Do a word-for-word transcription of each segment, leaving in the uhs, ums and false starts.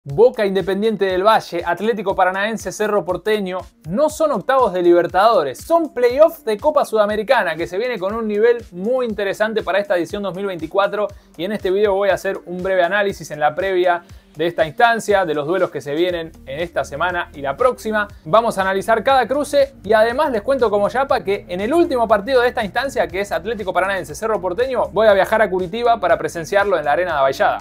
Boca, Independiente del Valle, Atlético Paranaense, Cerro Porteño no son octavos de Libertadores, son playoffs de Copa Sudamericana que se viene con un nivel muy interesante para esta edición dos mil veinticuatro y en este video voy a hacer un breve análisis en la previa de esta instancia, de los duelos que se vienen en esta semana y la próxima. Vamos a analizar cada cruce y además les cuento como yapa que en el último partido de esta instancia, que es Atlético Paranaense, Cerro Porteño, voy a viajar a Curitiba para presenciarlo en la Arena de Abaillada.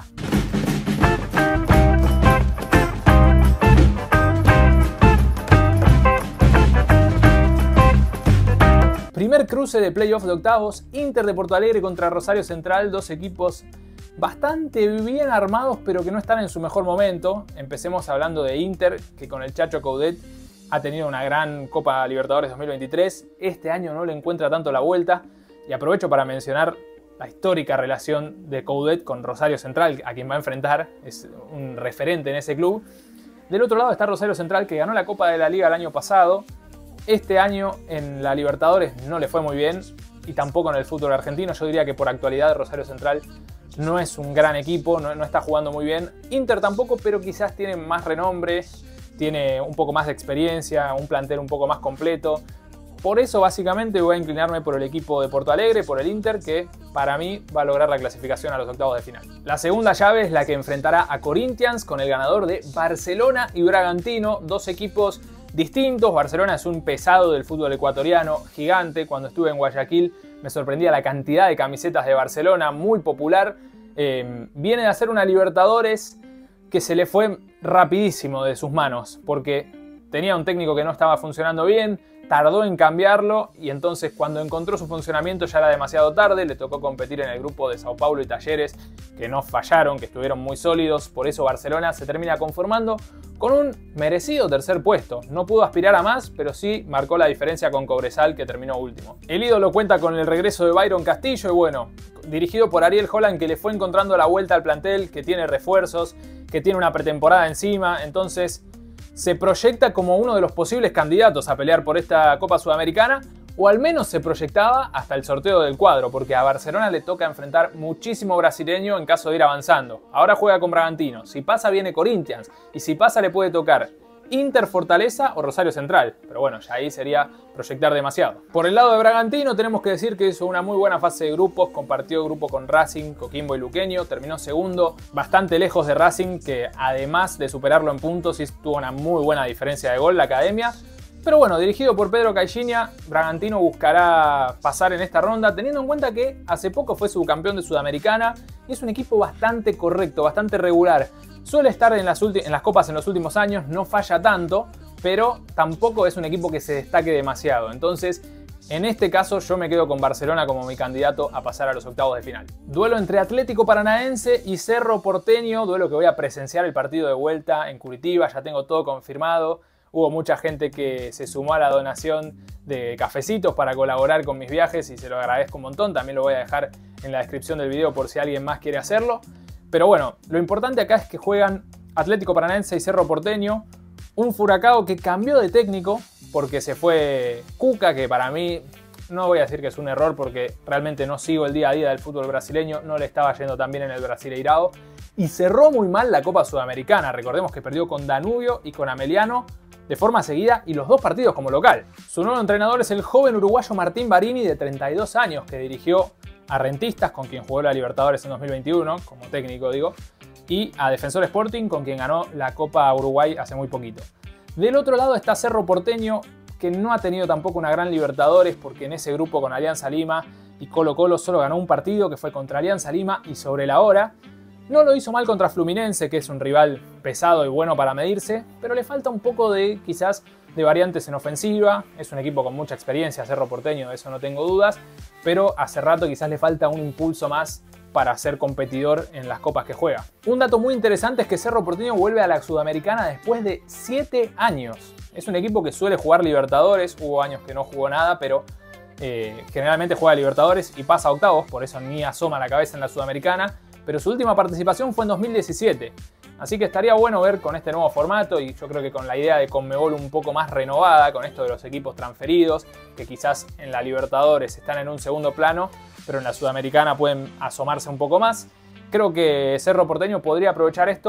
Primer cruce de playoff de octavos, Inter de Porto Alegre contra Rosario Central, dos equipos bastante bien armados pero que no están en su mejor momento. Empecemos hablando de Inter, que con el Chacho Coudet ha tenido una gran Copa Libertadores dos mil veintitrés, este año no le encuentra tanto la vuelta y aprovecho para mencionar la histórica relación de Coudet con Rosario Central, a quien va a enfrentar, es un referente en ese club. Del otro lado está Rosario Central, que ganó la Copa de la Liga el año pasado. Este año en la Libertadores no le fue muy bien y tampoco en el fútbol argentino. Yo diría que por actualidad Rosario Central no es un gran equipo, no, no está jugando muy bien. Inter tampoco, pero quizás tiene más renombre, tiene un poco más de experiencia, un plantel un poco más completo. Por eso básicamente voy a inclinarme por el equipo de Porto Alegre, por el Inter, que para mí va a lograr la clasificación a los octavos de final. La segunda llave es la que enfrentará a Corinthians con el ganador de Barcelona y Bragantino, dos equipos distintos. Barcelona es un pesado del fútbol ecuatoriano, gigante. Cuando estuve en Guayaquil me sorprendía la cantidad de camisetas de Barcelona, muy popular. Eh, viene de hacer una Libertadores que se le fue rapidísimo de sus manos, porque tenía un técnico que no estaba funcionando bien, tardó en cambiarlo y entonces cuando encontró su funcionamiento ya era demasiado tarde. Le tocó competir en el grupo de Sao Paulo y Talleres, que no fallaron, que estuvieron muy sólidos. Por eso Barcelona se termina conformando con un merecido tercer puesto. No pudo aspirar a más, pero sí marcó la diferencia con Cobresal, que terminó último. El ídolo cuenta con el regreso de Byron Castillo y bueno, dirigido por Ariel Holland, que le fue encontrando la vuelta al plantel, que tiene refuerzos, que tiene una pretemporada encima. Entonces se proyecta como uno de los posibles candidatos a pelear por esta Copa Sudamericana, o al menos se proyectaba hasta el sorteo del cuadro, porque a Barcelona le toca enfrentar muchísimo brasileño en caso de ir avanzando. Ahora juega con Bragantino, si pasa viene Corinthians, y si pasa le puede tocar Inter, Fortaleza o Rosario Central, pero bueno, ya ahí sería proyectar demasiado. Por el lado de Bragantino tenemos que decir que hizo una muy buena fase de grupos, compartió grupo con Racing, Coquimbo y Luqueño, terminó segundo, bastante lejos de Racing, que además de superarlo en puntos, sí tuvo una muy buena diferencia de gol la academia. Pero bueno, dirigido por Pedro Caixinha, Bragantino buscará pasar en esta ronda, teniendo en cuenta que hace poco fue subcampeón de Sudamericana y es un equipo bastante correcto, bastante regular. Suele estar en las, en las copas en los últimos años, no falla tanto, pero tampoco es un equipo que se destaque demasiado. Entonces, en este caso yo me quedo con Barcelona como mi candidato a pasar a los octavos de final. Duelo entre Atlético Paranaense y Cerro Porteño, duelo que voy a presenciar el partido de vuelta en Curitiba, ya tengo todo confirmado. Hubo mucha gente que se sumó a la donación de cafecitos para colaborar con mis viajes y se lo agradezco un montón. También lo voy a dejar en la descripción del video por si alguien más quiere hacerlo. Pero bueno, lo importante acá es que juegan Atlético Paranaense y Cerro Porteño. Un Furacao que cambió de técnico porque se fue Cuca, que para mí no voy a decir que es un error porque realmente no sigo el día a día del fútbol brasileño. No le estaba yendo tan bien en el Brasileirao. Y cerró muy mal la Copa Sudamericana. Recordemos que perdió con Danubio y con Ameliano de forma seguida y los dos partidos como local. Su nuevo entrenador es el joven uruguayo Martín Barini, de treinta y dos años, que dirigió a Rentistas, con quien jugó la Libertadores en dos mil veintiuno, como técnico digo, y a Defensor Sporting, con quien ganó la Copa Uruguay hace muy poquito. Del otro lado está Cerro Porteño, que no ha tenido tampoco una gran Libertadores, porque en ese grupo con Alianza Lima y Colo Colo solo ganó un partido, que fue contra Alianza Lima y sobre la hora. No lo hizo mal contra Fluminense, que es un rival pesado y bueno para medirse, pero le falta un poco de, quizás, de variantes en ofensiva. Es un equipo con mucha experiencia, Cerro Porteño, de eso no tengo dudas, pero hace rato quizás le falta un impulso más para ser competidor en las copas que juega. Un dato muy interesante es que Cerro Porteño vuelve a la Sudamericana después de siete años. Es un equipo que suele jugar Libertadores, hubo años que no jugó nada, pero eh, generalmente juega Libertadores y pasa a octavos, por eso ni asoma la cabeza en la Sudamericana. Pero su última participación fue en dos mil diecisiete. Así que estaría bueno ver con este nuevo formato y yo creo que con la idea de Conmebol un poco más renovada, con esto de los equipos transferidos, que quizás en la Libertadores están en un segundo plano, pero en la Sudamericana pueden asomarse un poco más. Creo que Cerro Porteño podría aprovechar esto,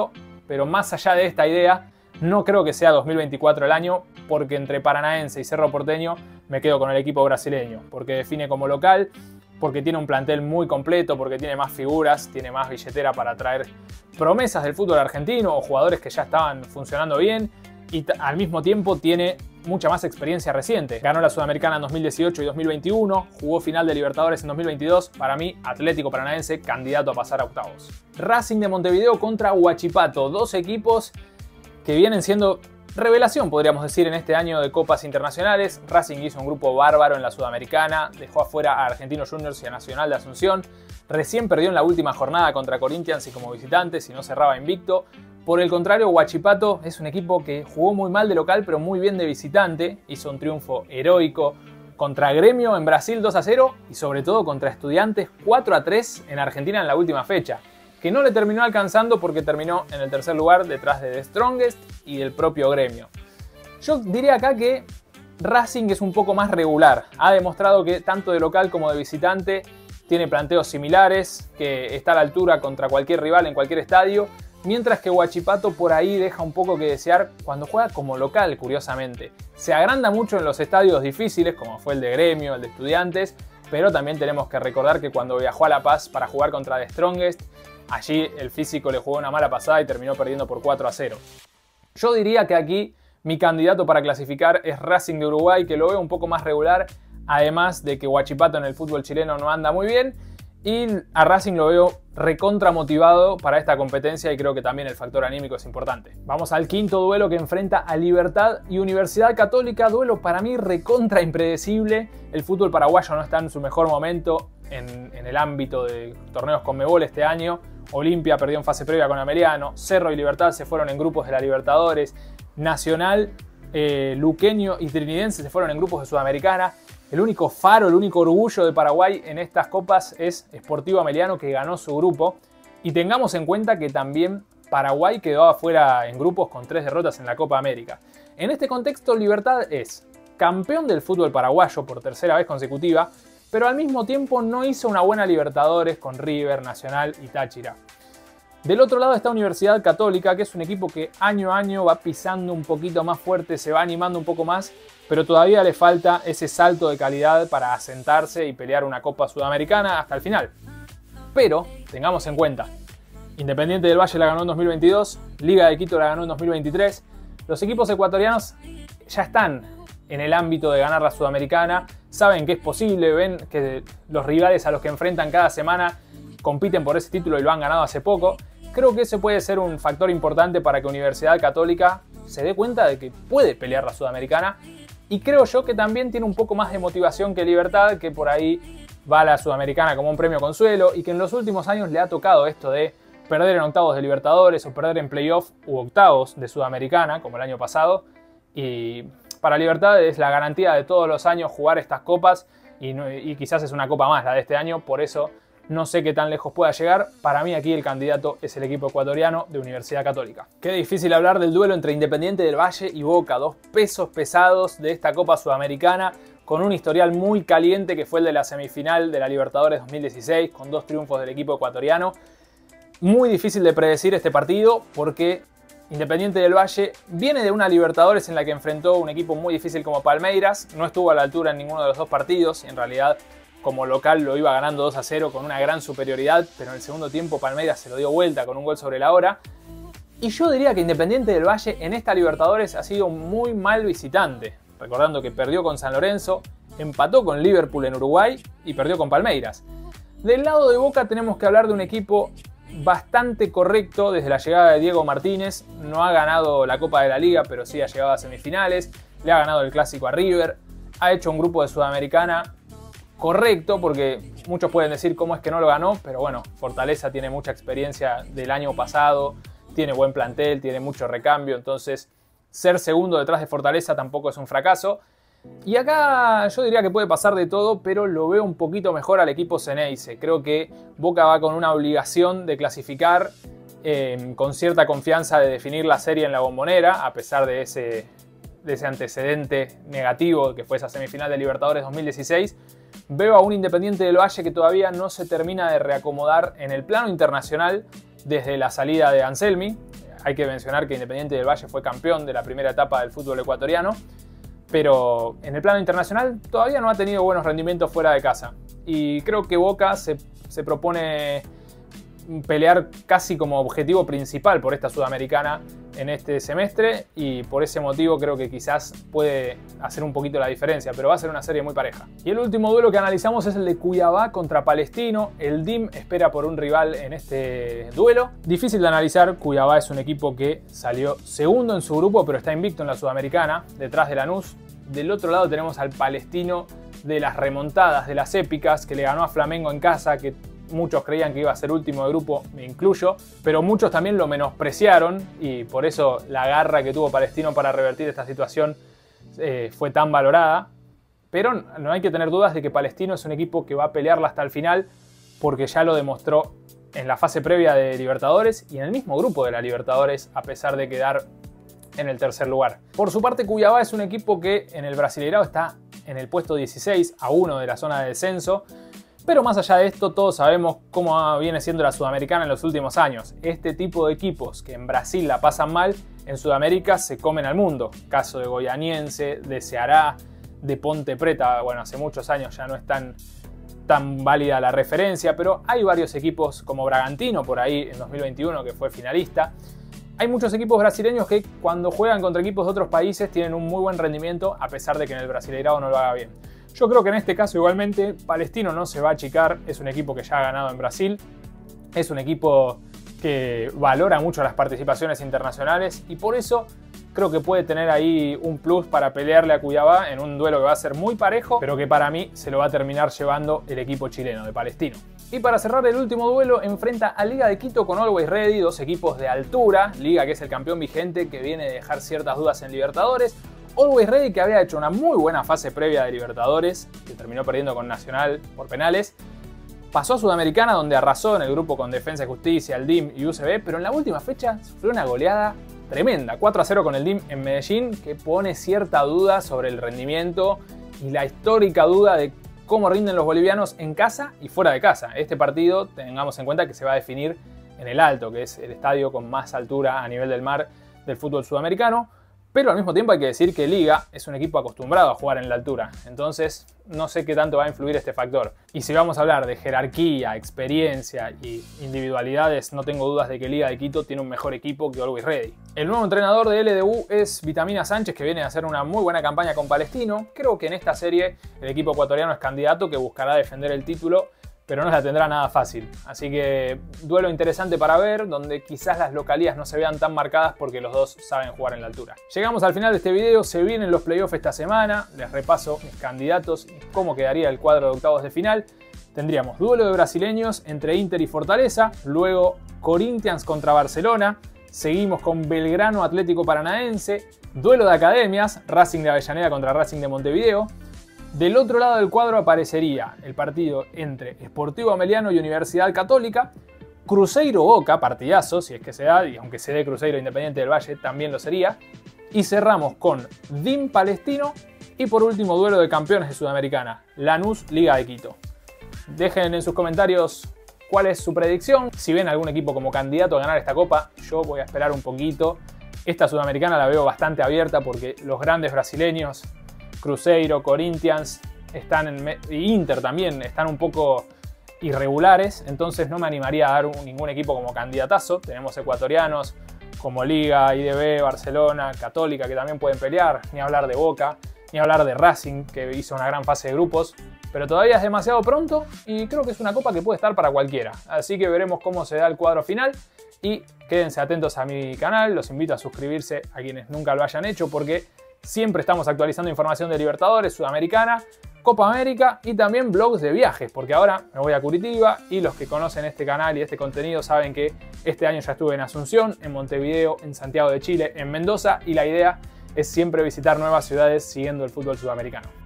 pero más allá de esta idea, no creo que sea dos mil veinticuatro el año, porque entre Paranaense y Cerro Porteño me quedo con el equipo brasileño, porque define como local, porque tiene un plantel muy completo, porque tiene más figuras, tiene más billetera para traer promesas del fútbol argentino o jugadores que ya estaban funcionando bien, y al mismo tiempo tiene mucha más experiencia reciente. Ganó la Sudamericana en dos mil dieciocho y dos mil veintiuno, jugó final de Libertadores en dos mil veintidós. Para mí, Atlético Paranaense, candidato a pasar a octavos. Racing de Montevideo contra Huachipato, dos equipos que vienen siendo revelación, podríamos decir, en este año de copas internacionales. Racing hizo un grupo bárbaro en la Sudamericana, dejó afuera a Argentinos Juniors y a Nacional de Asunción. Recién perdió en la última jornada contra Corinthians y como visitante, si no cerraba invicto. Por el contrario, Huachipato es un equipo que jugó muy mal de local, pero muy bien de visitante. Hizo un triunfo heroico contra Gremio en Brasil dos a cero y sobre todo contra Estudiantes cuatro a tres en Argentina en la última fecha, que no le terminó alcanzando porque terminó en el tercer lugar detrás de The Strongest y del propio Gremio. Yo diría acá que Racing es un poco más regular. Ha demostrado que tanto de local como de visitante tiene planteos similares, que está a la altura contra cualquier rival en cualquier estadio, mientras que Huachipato por ahí deja un poco que desear cuando juega como local, curiosamente. Se agranda mucho en los estadios difíciles, como fue el de Gremio, el de Estudiantes, pero también tenemos que recordar que cuando viajó a La Paz para jugar contra The Strongest, allí el físico le jugó una mala pasada y terminó perdiendo por cuatro a cero. Yo diría que aquí mi candidato para clasificar es Racing de Uruguay, que lo veo un poco más regular, además de que Huachipato en el fútbol chileno no anda muy bien, y a Racing lo veo recontra motivado para esta competencia y creo que también el factor anímico es importante. Vamos al quinto duelo que enfrenta a Libertad y Universidad Católica, duelo para mí recontra impredecible. El fútbol paraguayo no está en su mejor momento en, en el ámbito de torneos Conmebol este año. Olimpia perdió en fase previa con Ameliano, Cerro y Libertad se fueron en grupos de la Libertadores, Nacional, eh, Luqueño y Trinidense se fueron en grupos de Sudamericana. El único faro, el único orgullo de Paraguay en estas copas es Sportivo Ameliano, que ganó su grupo. Y tengamos en cuenta que también Paraguay quedó afuera en grupos con tres derrotas en la Copa América. En este contexto, Libertad es campeón del fútbol paraguayo por tercera vez consecutiva, pero al mismo tiempo no hizo una buena Libertadores con River, Nacional y Táchira. Del otro lado está Universidad Católica, que es un equipo que año a año va pisando un poquito más fuerte, se va animando un poco más, pero todavía le falta ese salto de calidad para asentarse y pelear una Copa Sudamericana hasta el final. Pero tengamos en cuenta, Independiente del Valle la ganó en dos mil veintidós, Liga de Quito la ganó en dos mil veintitrés, los equipos ecuatorianos ya están en el ámbito de ganar la Sudamericana, saben que es posible, ven que los rivales a los que enfrentan cada semana compiten por ese título y lo han ganado hace poco. Creo que ese puede ser un factor importante para que Universidad Católica se dé cuenta de que puede pelear la Sudamericana. Y creo yo que también tiene un poco más de motivación que Libertad, que por ahí va a la Sudamericana como un premio consuelo y que en los últimos años le ha tocado esto de perder en octavos de Libertadores o perder en playoff u octavos de Sudamericana, como el año pasado. Y para Libertad es la garantía de todos los años jugar estas copas y, no, y quizás es una copa más la de este año, por eso no sé qué tan lejos pueda llegar. Para mí aquí el candidato es el equipo ecuatoriano de Universidad Católica. Qué difícil hablar del duelo entre Independiente del Valle y Boca, dos pesos pesados de esta Copa Sudamericana, con un historial muy caliente que fue el de la semifinal de la Libertadores dos mil dieciséis, con dos triunfos del equipo ecuatoriano. Muy difícil de predecir este partido porque Independiente del Valle viene de una Libertadores en la que enfrentó un equipo muy difícil como Palmeiras, no estuvo a la altura en ninguno de los dos partidos y en realidad como local lo iba ganando dos a cero con una gran superioridad, pero en el segundo tiempo Palmeiras se lo dio vuelta con un gol sobre la hora. Y yo diría que Independiente del Valle en esta Libertadores ha sido muy mal visitante, recordando que perdió con San Lorenzo, empató con Liverpool en Uruguay y perdió con Palmeiras. Del lado de Boca tenemos que hablar de un equipo bastante correcto desde la llegada de Diego Martínez. No ha ganado la Copa de la Liga, pero sí ha llegado a semifinales, le ha ganado el Clásico a River, ha hecho un grupo de Sudamericana correcto, porque muchos pueden decir cómo es que no lo ganó, pero bueno, Fortaleza tiene mucha experiencia del año pasado, tiene buen plantel, tiene mucho recambio, entonces ser segundo detrás de Fortaleza tampoco es un fracaso. Y acá yo diría que puede pasar de todo, pero lo veo un poquito mejor al equipo Ceneice. Creo que Boca va con una obligación de clasificar, eh, con cierta confianza de definir la serie en la Bombonera, a pesar de ese, de ese antecedente negativo que fue esa semifinal de Libertadores dos mil dieciséis. Veo a un Independiente del Valle que todavía no se termina de reacomodar en el plano internacional desde la salida de Anselmi. hay que mencionar que Independiente del Valle fue campeón de la primera etapa del fútbol ecuatoriano, pero en el plano internacional todavía no ha tenido buenos rendimientos fuera de casa. Y creo que Boca se, se propone pelear casi como objetivo principal por esta Sudamericana en este semestre, y por ese motivo creo que quizás puede hacer un poquito la diferencia, pero va a ser una serie muy pareja. Y el último duelo que analizamos es el de Cuiabá contra Palestino. El D I M espera por un rival en este duelo. Difícil de analizar, Cuiabá es un equipo que salió segundo en su grupo, pero está invicto en la Sudamericana, detrás de Lanús. Del otro lado tenemos al Palestino de las remontadas, de las épicas, que le ganó a Flamengo en casa, que muchos creían que iba a ser último de grupo, me incluyo, pero muchos también lo menospreciaron, y por eso la garra que tuvo Palestino para revertir esta situación eh, fue tan valorada. Pero no hay que tener dudas de que Palestino es un equipo que va a pelearla hasta el final, porque ya lo demostró en la fase previa de Libertadores y en el mismo grupo de la Libertadores, a pesar de quedar en el tercer lugar. Por su parte, Cuiabá es un equipo que en el Brasileirao está en el puesto dieciséis, a uno de la zona de descenso. Pero más allá de esto, todos sabemos cómo viene siendo la Sudamericana en los últimos años. Este tipo de equipos que en Brasil la pasan mal, en Sudamérica se comen al mundo. Caso de Goianiense, de Ceará, de Ponte Preta. Bueno, hace muchos años ya no es tan, tan válida la referencia, pero hay varios equipos como Bragantino por ahí en dos mil veintiuno, que fue finalista. Hay muchos equipos brasileños que cuando juegan contra equipos de otros países tienen un muy buen rendimiento, a pesar de que en el Brasileirao no lo haga bien. Yo creo que en este caso igualmente Palestino no se va a achicar, es un equipo que ya ha ganado en Brasil, es un equipo que valora mucho las participaciones internacionales, y por eso creo que puede tener ahí un plus para pelearle a Cuiabá en un duelo que va a ser muy parejo, pero que para mí se lo va a terminar llevando el equipo chileno de Palestino. Y para cerrar el último duelo, enfrenta a Liga de Quito con Always Ready, dos equipos de altura. Liga, que es el campeón vigente, que viene de dejar ciertas dudas en Libertadores. Always Ready, que había hecho una muy buena fase previa de Libertadores, que terminó perdiendo con Nacional por penales. Pasó a Sudamericana, donde arrasó en el grupo con Defensa y Justicia, el D I M y U C B, pero en la última fecha fue una goleada tremenda. cuatro a cero con el D I M en Medellín, que pone cierta duda sobre el rendimiento y la histórica duda de cómo rinden los bolivianos en casa y fuera de casa. Este partido, tengamos en cuenta que se va a definir en el Alto, que es el estadio con más altura a nivel del mar del fútbol sudamericano. Pero al mismo tiempo hay que decir que Liga es un equipo acostumbrado a jugar en la altura, entonces no sé qué tanto va a influir este factor. Y si vamos a hablar de jerarquía, experiencia y individualidades, no tengo dudas de que Liga de Quito tiene un mejor equipo que Always Ready. El nuevo entrenador de L D U es Vitamina Sánchez, que viene a hacer una muy buena campaña con Palestino. Creo que en esta serie el equipo ecuatoriano es candidato, que buscará defender el título, pero no la tendrá nada fácil. Así que duelo interesante para ver, donde quizás las localías no se vean tan marcadas porque los dos saben jugar en la altura. Llegamos al final de este video, se vienen los playoffs esta semana, les repaso mis candidatos y cómo quedaría el cuadro de octavos de final. Tendríamos duelo de brasileños entre Inter y Fortaleza, luego Corinthians contra Barcelona, seguimos con Belgrano Atlético Paranaense, duelo de academias, Racing de Avellaneda contra Racing de Montevideo. Del otro lado del cuadro aparecería el partido entre Sportivo Ameliano y Universidad Católica, Cruzeiro Boca, partidazo, si es que se da, y aunque se dé Cruzeiro Independiente del Valle también lo sería. Y cerramos con D I M Palestino y por último duelo de campeones de Sudamericana, Lanús Liga de Quito. Dejen en sus comentarios cuál es su predicción, si ven algún equipo como candidato a ganar esta copa. Yo voy a esperar un poquito. Esta Sudamericana la veo bastante abierta porque los grandes brasileños, Cruzeiro, Corinthians, están en, y Inter también, están un poco irregulares, entonces no me animaría a dar un, ningún equipo como candidatazo. Tenemos ecuatorianos como Liga, I D B, Barcelona, Católica, que también pueden pelear, ni hablar de Boca, ni hablar de Racing, que hizo una gran fase de grupos, pero todavía es demasiado pronto y creo que es una copa que puede estar para cualquiera. Así que veremos cómo se da el cuadro final y quédense atentos a mi canal, los invito a suscribirse a quienes nunca lo hayan hecho, porque siempre estamos actualizando información de Libertadores, Sudamericana, Copa América y también blogs de viajes, porque ahora me voy a Curitiba y los que conocen este canal y este contenido saben que este año ya estuve en Asunción, en Montevideo, en Santiago de Chile, en Mendoza, y la idea es siempre visitar nuevas ciudades siguiendo el fútbol sudamericano.